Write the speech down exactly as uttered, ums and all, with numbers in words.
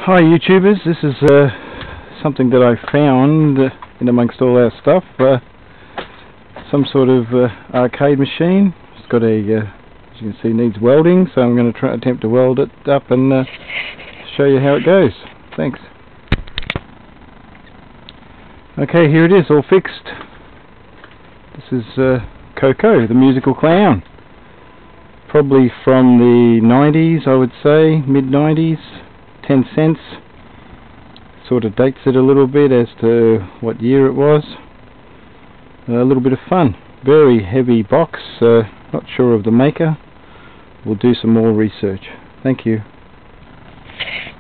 Hi YouTubers, this is uh, something that I found uh, in amongst all our stuff, uh, some sort of uh, arcade machine. It's got a, uh, as you can see, needs welding, so I'm going to try attempt to weld it up and uh, show you how it goes. Thanks. Okay, here it is, all fixed. This is uh, Coco, the musical clown. Probably from the nineties, I would say, mid nineties. ten cents. Sort of dates it a little bit as to what year it was. A little bit of fun. Very heavy box, uh, not sure of the maker. We'll do some more research. Thank you.